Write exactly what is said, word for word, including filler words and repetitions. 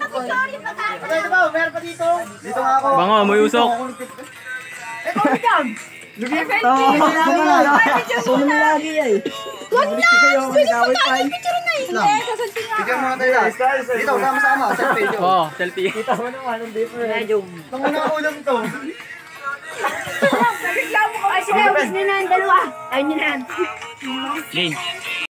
Ito ba? Meron pa dito. Dito nga ako. Bango, may usok. Eh, kung dyan. Oo, suno mo lagi eh. Huwag na! Pwede pa tayo picture na eh. Hindi, sasalping nga. Bigyan mo na tayo. Dito, sama-sama. Selfie. Oo, selfie. Kita mo naman ang difference. Nung unang ulam to. Nagreklamo ko. Ay, sige, ubus nyo na ang dalawa. Ayun nyo na. Game.